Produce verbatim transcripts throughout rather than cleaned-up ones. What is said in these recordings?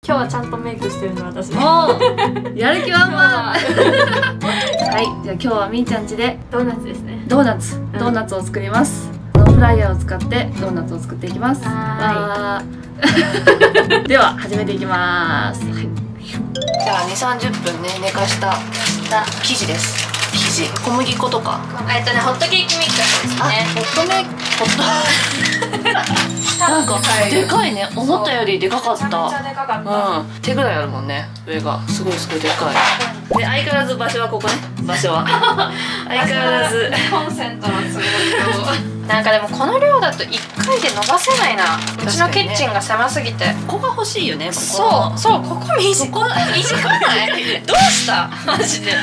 今日はちゃんとメイクしてるの私。 もうやる気満々。はい、じゃあ今日はみーちゃん家でドーナツですね。 ドーナツ、ドーナツを作ります。ノンフライヤーを使ってドーナツを作っていきます。 はーい。では始めていきます。はい、じゃあに、さんじゅっぷんね寝かした生地です。生地、小麦粉とか。 えっとね、ホットケーキミックスですね。 ホットメイク、ホット。なんかでかいね、思ったよりでかかった。めちゃめちゃでかかった。うん、手ぐらいあるもんね、上が。すごいすごいでかい。で、相変わらず場所はここね。場所は。相変わらず。 コンセントの都合上。なんかでもこの量だと一回で伸ばせないな。うちのキッチンが狭すぎて。 ここが欲しいよね。 そうそう、ここ短い。短くない？どうした？マジで。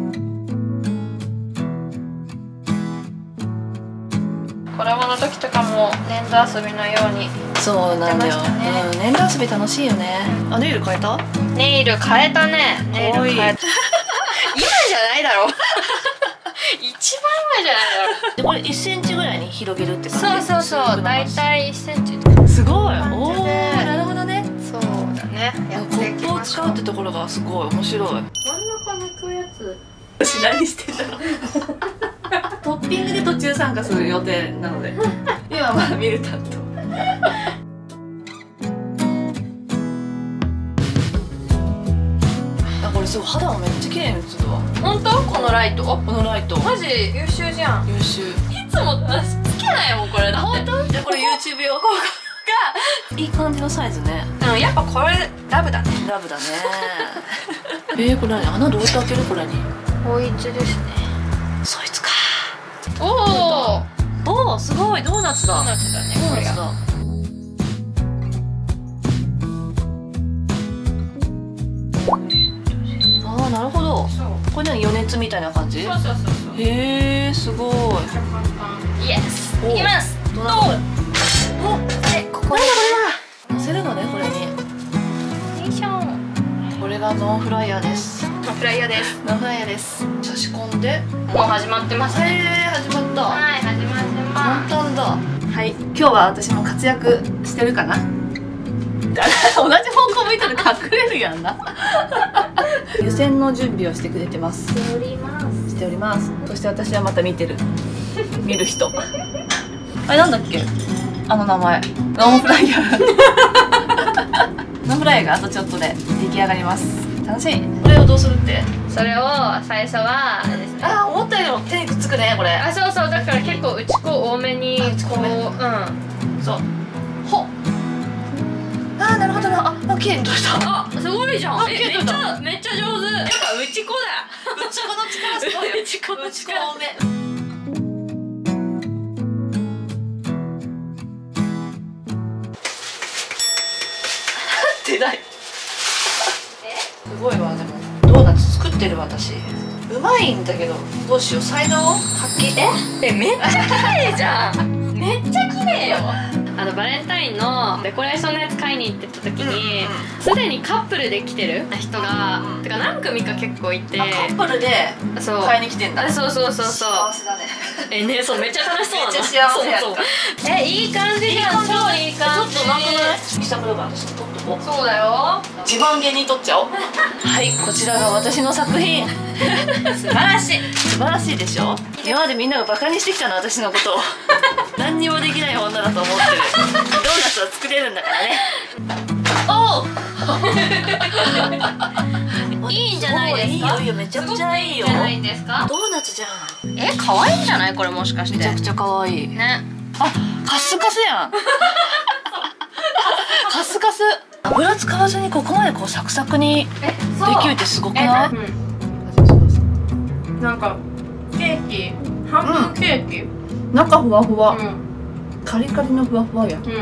子供の時とかも粘土遊びのように。 そうなんだよ。うん、粘土遊び楽しいよね。あ、ネイル変えた？ネイル変えたね。ネイル変えた。今じゃないだろ。一番前じゃないだろ。で、これいっセンチぐらいに広げるって感じ。そうそうそう。だいたいいっセンチ。すごい。おお、なるほどね。そうだね。やっていきましょう。コップを使うってところがすごい面白い。真ん中抜くやつ。私何してんだろう。トッピングで途中参加する予定なので今はまだ見る担当。あ、これすごい肌もめっちゃ綺麗に映るわ。本当？このライト、このライトマジ優秀じゃん。優秀。いつも私つけないもんこれ。本当？じゃあこれ YouTube 用。ここがいい感じのサイズね。うん、やっぱこれラブだね。ラブだね。えー、これ何？穴どうやって開ける？これにこいつですね。そいつか。おお、おお、すごい、ドーナツだ。ドーナツだね。ドーナツだ。ああ、なるほど。これ何、余熱みたいな感じ？そうそうそうそう。へえ、すごい。イエス。いきます。どう？お、で、ここに乗せるのね、これに。よいしょ。これがノンフライヤーです。ノンフライヤーです。ノンフライヤーです。差し込んで。もう始まってますね。へえ、始まった。はい、始まってます。簡単だ。はい、今日は私も活躍してるかな。同じ方向向いたら隠れるやんな。湯煎の準備をしてくれてます。しております。しております。そして私はまた見てる。見る人。あれなんだっけ？あの名前。ノンフライヤー。ノンフライヤーがあとちょっとで出来上がります。楽しい。これをどうするって？それを最初はですね。あ、思ったよりも手にくっつくね、これ。あ、そうそう、だから結構打ち粉多めに。打ち粉多め。うん。そう。ほっ。あ、なるほどな。あ、綺麗に取れた。あ、すごいじゃん。え、めっちゃめっちゃ上手。やっぱ打ち粉だ。打ち粉の力すごいよ。打ち粉の力多め。出ない。すごいわ。でもドーナツ作ってる私うまいんだけど、どうしよう。才能発揮。ええ、めっちゃ綺麗じゃん。めっちゃ綺麗よ。あのバレンタインのデコレーションのやつ買いに行ってた時にすで、うんうん、にカップルで来てる人が、うんうん、てか何組か結構いて、カップルで買いに来てんだ。そうそうそうそう。幸せだね。えね、そう、めっちゃ楽しそうなの。めっちゃ幸せやった。そうそう。え、いい感じじゃん。超いい感じ。ちょっとなくない？下の部分私取っとこう。そうだよ。自慢げに取っちゃおう。はい、こちらが私の作品。素晴らしい。素晴らしいでしょ。今までみんながバカにしてきたの、私のことを。何にもできない女だと思ってる。ドーナツは作れるんだからね。おお。いいんじゃないですか。いいよいいよ、めちゃくちゃいいよ。じゃないんですか。ドーナツじゃん。え、可愛いんじゃない？これもしかして。めちゃくちゃ可愛い。ね。あ、カスカスやん。カスカス。油使わずにここまでこうサクサクにできるってすごくない？なんかケーキ、半分ケーキ。中ふわふわ。カリカリのふわふわや。うん。うん。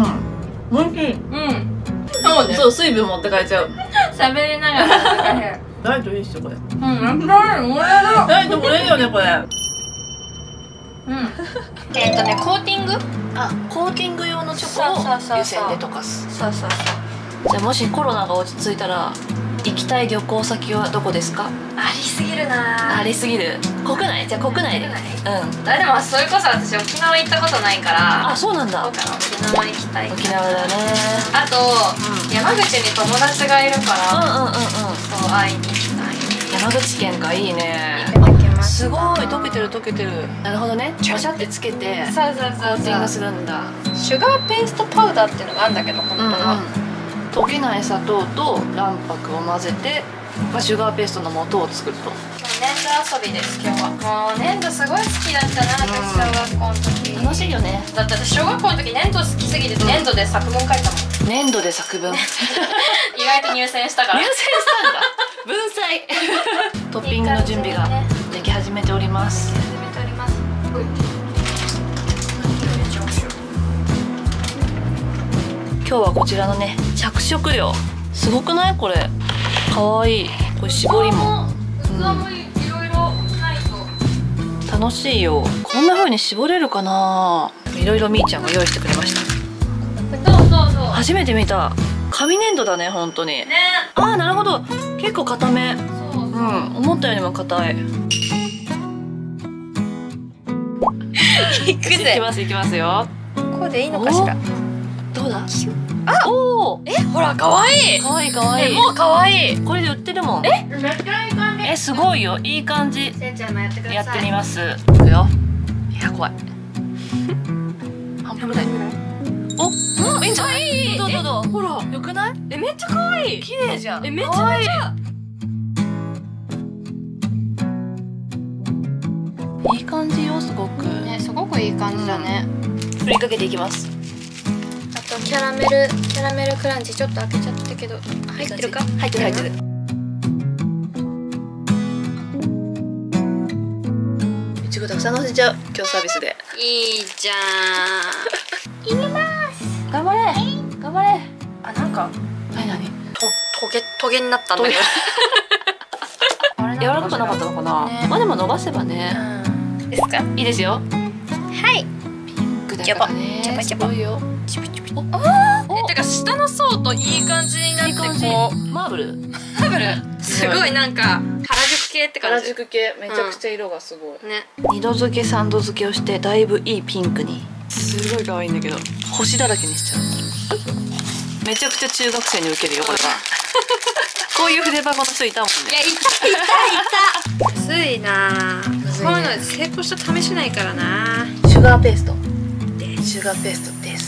おいしい。うん。そうね。そう、水分持って帰っちゃう。喋りながら。ダイエットいいっしょこれ。うん。ダイエットこれいいよねこれ。うん。えっとね、コーティング。あ、コーティング用のチョコを湯煎で溶かす。そうそうそう。じゃあもしコロナが落ち着いたら行きたい旅行先はどこですか？ ありすぎるな。 ありすぎる。国内？じゃあ国内で。うん。 あ、でもそれこそ私沖縄行ったことないから。 あ、そうなんだ。 沖縄行きたい。 沖縄だね。 あと、うん、山口に友達がいるから。うんうんうんうん。そう会いに行きたい。山口県か、いいね。すごい溶けてる溶けてる。なるほどね。おしゃってつけて。 そうそうそう。 コーティングするんだ。 シュガーペーストパウダーっていうのがあるんだけど、本当は。 溶けない砂糖と卵白を混ぜて、まあ、シュガーペーストの素を作ると。 粘土遊びです今日は。もう粘土すごい好きだったな、私小学校の時。 楽しいよね。 だって私小学校の時粘土好きすぎて粘土で作文書いたもん。 粘土で作文。意外と入選したから。 入選したんだ。文才。トッピングの準備ができ始めております。 始めております。 今日はこちらのね着色料すごくない？これかわいい。これ絞りも楽しいよ。こんな風に絞れるかな。いろいろみーちゃんが用意してくれました。 そうそうそう。 初めて見た紙粘土だね本当に。ね。ああなるほど。結構硬め。そうそう。うん。思ったよりも硬い。 いくぜ。 いきますいきますよ。 こうでいいのかしら。 どうだ？ あ、 おお。 え、ほら可愛い。 可愛い可愛い。 もう可愛い。 これで売ってるもん。 え、めっちゃいい感じ。 え、すごいよ。いい感じ。 せんちゃんもやってください。 やってみます。いくよ。いや怖い。半分ぐらい。お、うん、いいんじゃない？どうどうどう。ほら、よくない？ え、めっちゃ可愛い。 綺麗じゃん。 え、めちゃめちゃ。 いい感じよ、すごく。 ね、すごくいい感じだね。 振りかけていきます。 あとキャラメル、キャラメルクランチちょっと開けちゃったけど、入ってるか？ 入ってる入ってる。いちごたくさん乗せちゃう。今日サービスで。 いいじゃん。入れます。 頑張れ。頑張れ。 あ、なんか。 なになに。 と、トゲ、トゲになったんだけど。 柔らかくなかったのかな。まあでも伸ばせばね。 ですか？ いいですよ。 はい。 ピンクだからね。 チャパチャパ。 すごいよ。 チュピチュピ。ああ。え、てか下の層といい感じになってこう。 マーブル。 マーブル。すごいなんか原宿系って感じ。 原宿系めちゃくちゃ色がすごい。 ね。 二度漬け三度漬けをしてだいぶいいピンクに。すごい可愛いんだけど星だらけにしちゃう。めちゃくちゃ中学生に受けるよこれは。こういう筆箱の人いたもんね。 いやいたいたいた。むずいな。こういうので成功した試しないからな。 シュガーペースト。シュガーペーストです。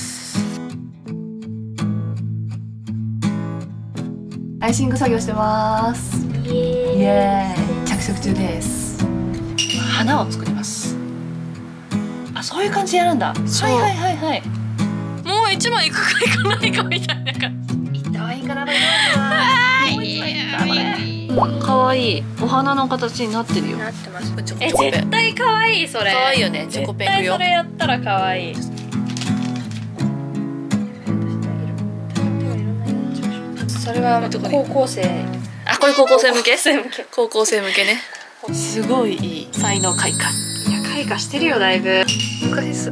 アイシング作業してます。イエーイ。着色中です。花を作ります。あ、そういう感じでやるんだ。はいはいはいはい。 もう一枚いくかいかないかみたいな感じ。いった方がいいかなこれ。 可愛いお花の形になってるよ。 なってます。え、絶対可愛いそれ。 可愛いよね。チョコペンよ。 それやったら可愛い。それは高校生。 あ、これ高校生向け？高校生向けね。すごいいい才能開花。 いや開花してるよだいぶ。昔です。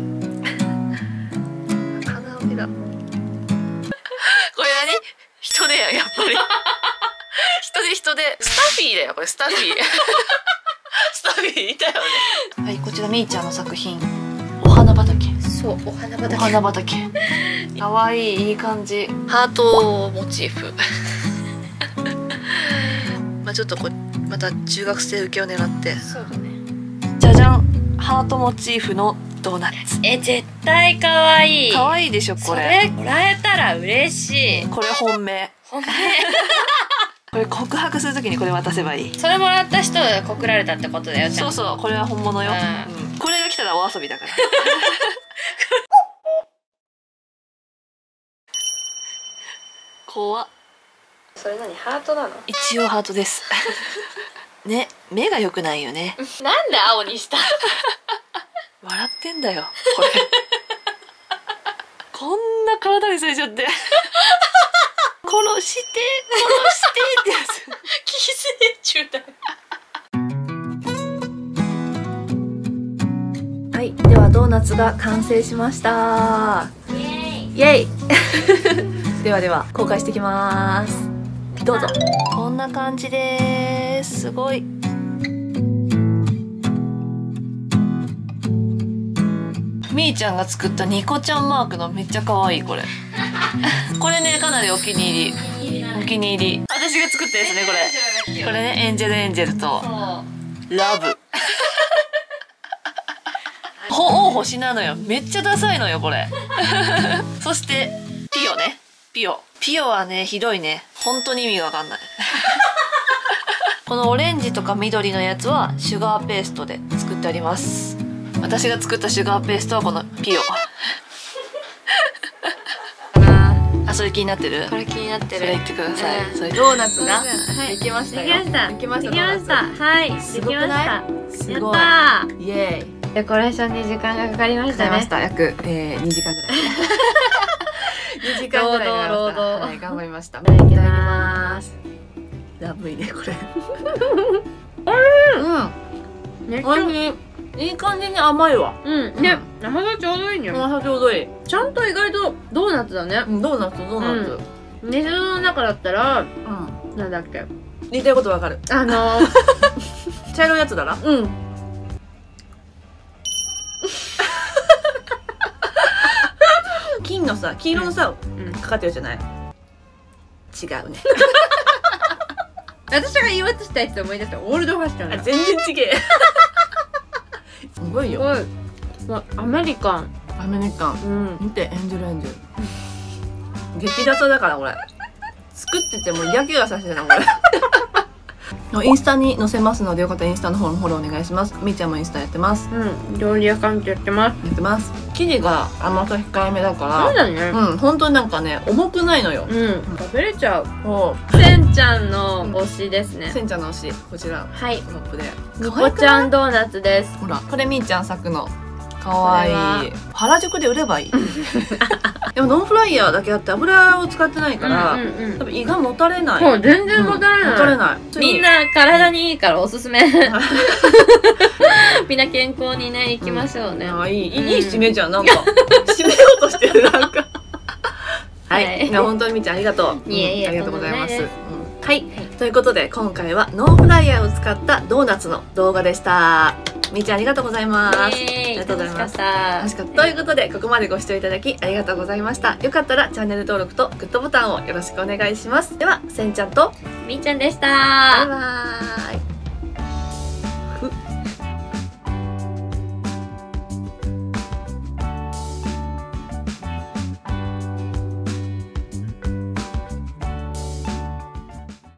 花帯だ。これ何？人手ややっぱり。人手人手。スタフィーだよこれスタフィー。スタフィーいたよね。はい、こちらみーちゃんの作品。お花畑。 そう、お花畑。 お花畑。可愛いいい感じ。ハートモチーフ。まあちょっとこまた中学生受けを狙って。 そうだね。 じゃじゃん。ハートモチーフのドーナツ。 え、絶対可愛い。 可愛いでしょこれ。 それもらえたら嬉しい。 これ本命。 本命。 これ告白するときにこれ渡せばいい。 それもらった人が告られたってことだよ。 そうそう、これは本物よ。 うんうん、これが来たらお遊びだから。怖っ。 それ何ハートなの？ 一応ハートです。ね、目が良くないよね。 なんで青にした？ 笑ってんだよ。これ。こんな体見せちゃって。殺して殺してってやつ。 寄生虫だよ。 はい、ではドーナツが完成しました。 イエーイ。 イエイ。ではでは公開してきます。 どうぞ。こんな感じです。すごい。みーちゃんが作ったニコちゃんマークのめっちゃ可愛いこれ。これねかなりお気に入り。お気に入り。私が作ったやつねこれ。これねエンジェルエンジェルとラブ。ほお星なのよ。めっちゃダサいのよこれ。そしてピオね。ピオ。ピオはねひどいね。本当に意味がわかんない。このオレンジとか緑のやつはシュガーペーストで作ってあります。私が作ったシュガーペーストはこのピオ。あ、それ気になってる？ これ気になってる。 それ言ってください。 うん、 それドーナツができましたよ。 できました。 できました。 できました。はい。 すごくない？すごい。 やったー。 イエーイ。 デコレーションに時間がかかりましたね。 かかりました。約、えー、にじかんぐらい。にじかんぐらいかかりました。 労働はい、頑張りました。いただきます。 ラブいねこれ。 うん。めっちゃおいしい。いい感じに甘いわ。 うん。ね、甘さちょうどいいね。 甘さちょうどいい。 ちゃんと意外とドーナツだね。 うん、ドーナツドーナツ。 日常の中だったら、 うん。 なんだっけ。 言いたいことわかる。 あの茶色いやつだな。 うん。 金のさ、黄色のさ、かかってるじゃない。違うね。 私が言おうとしたやつ思い出した。オールドファッションだ。 全然違え。すごいよ。 すごい。アメリカン。 アメリカン。 うん。 見て、エンジェルエンジェル。激ダサだからこれ。作ってても嫌気がさしてたこれ。インスタに載せますのでよかったらインスタの方のフォローお願いします。みーちゃんもインスタやってます。 うん。料理アカウントやってます。 やってます。生地が甘さ控えめだから。 そうだね。 うん、本当になんかね、重くないのよ。 うん。食べれちゃう。 おせんちゃんの推しですね。 せんちゃんの推し、こちら。 はい。 トップで。 ニコちゃんドーナツです。 ほら、これみーちゃん作の。かわいい。原宿で売ればいい。でもノンフライヤーだけあって油を使ってないから、多分胃がもたれない。 もう全然もたれない。 もたれない。 みんな体にいいからおすすめ。みんな健康にね行きましょうね。 あ、いいいい締めじゃん。なんか締めようとしてるなんか。はい。本当にみーちゃんありがとう。 いえいえ、 ありがとうございます。はい。ということで今回はノンフライヤーを使ったドーナツの動画でした。みーちゃんありがとうございます。ありがとうございます。楽しかった。ということでここまでご視聴いただきありがとうございました。よかったらチャンネル登録とグッドボタンをよろしくお願いします。ではせんちゃんとみーちゃんでした。 バイバーイ。